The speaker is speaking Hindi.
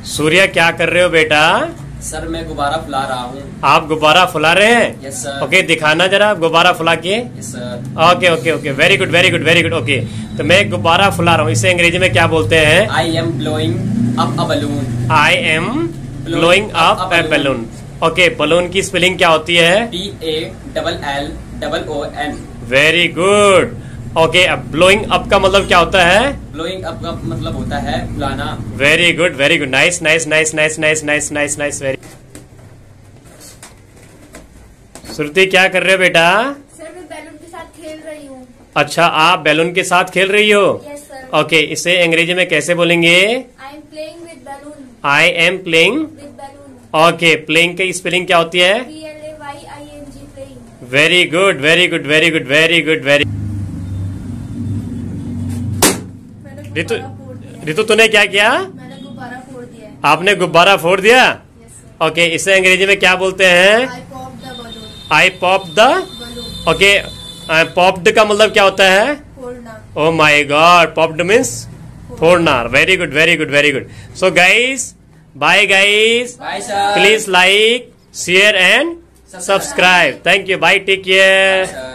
सूर्या क्या कर रहे हो बेटा? सर मैं गुब्बारा फुला रहा हूँ। आप गुब्बारा फुला रहे हैं? Yes sir. ओके, दिखाना जरा गुब्बारा फुला के। Yes sir. Okay okay okay, very good very good very good. Okay, तो मैं गुब्बारा फुला रहा हूँ, इसे अंग्रेजी में क्या बोलते हैं? I am blowing up a balloon. I am blowing up a balloon. Okay, balloon की स्पेलिंग क्या होती है? BALLOON। Very good. ओके, अब ब्लोइंग अप का मतलब क्या होता है? ब्लोइंग अप का मतलब होता है फुलाना। Very good very good, nice nice nice nice nice nice nice nice, very. Shruti क्या कर रहे हो बेटा? सर मैं बैलून के साथ खेल रही हूँ। अच्छा, आप बैलून के साथ खेल रही हो? Yes sir. ओके, इसे अंग्रेजी में कैसे बोलेंगे? I am playing with balloon. I am playing. With balloon. Okay, playing की स्पेलिंग क्या होती है? PLAYING playing. Very good very good very good very good very. Ritu, Ritu तूने क्या किया? मैंने गुब्बारा फोड़ दिया है। आपने गुब्बारा फोड़ दिया? Yes sir. ओके, इसे अंग्रेजी में क्या बोलते हैं? I pop the balloon. I pop the. Balloon. Okay, popped का मतलब क्या होता है? फोड़ना। Oh my god, popped means फोड़ना। Very good very good very good. So guys, bye guys, bye sir. Please like, share and subscribe. Thank you, bye, take care. Sir.